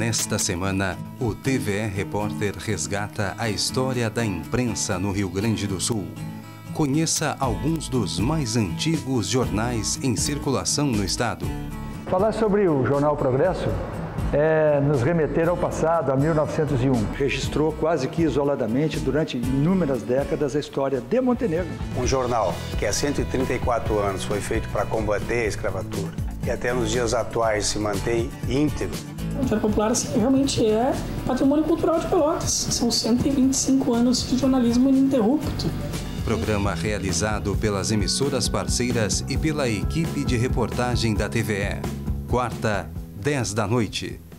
Nesta semana, o TVE Repórter resgata a história da imprensa no Rio Grande do Sul. Conheça alguns dos mais antigos jornais em circulação no estado. Falar sobre o Jornal Progresso é nos remeter ao passado, a 1901. Registrou quase que isoladamente, durante inúmeras décadas, a história de Montenegro. Um jornal que há 134 anos foi feito para combater a escravatura e até nos dias atuais se mantém íntegro. O Diário Popular assim, realmente é patrimônio cultural de Pelotas. São 125 anos de jornalismo ininterrupto. Programa realizado pelas emissoras parceiras e pela equipe de reportagem da TVE. Quarta, 10 da noite.